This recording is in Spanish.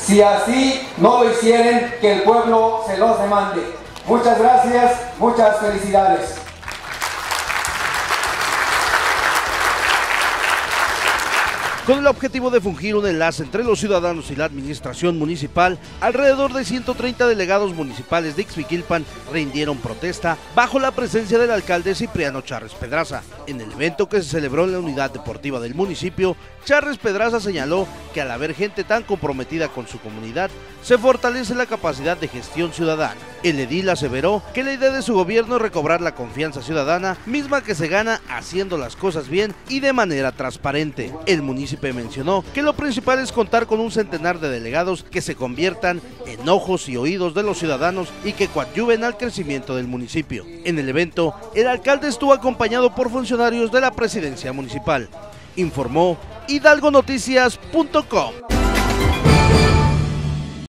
si así no lo hicieren, que el pueblo se los demande. Muchas gracias, muchas felicidades. Con el objetivo de fungir un enlace entre los ciudadanos y la administración municipal, alrededor de 130 delegados municipales de Ixmiquilpan rindieron protesta bajo la presencia del alcalde Cipriano Charres Pedraza. En el evento que se celebró en la unidad deportiva del municipio, Charres Pedraza señaló que al haber gente tan comprometida con su comunidad, se fortalece la capacidad de gestión ciudadana. El edil aseveró que la idea de su gobierno es recobrar la confianza ciudadana, misma que se gana haciendo las cosas bien y de manera transparente. El municipio mencionó que lo principal es contar con un centenar de delegados que se conviertan en ojos y oídos de los ciudadanos y que coadyuven al crecimiento del municipio. En el evento, el alcalde estuvo acompañado por funcionarios de la presidencia municipal. Informó hidalgonoticias.com.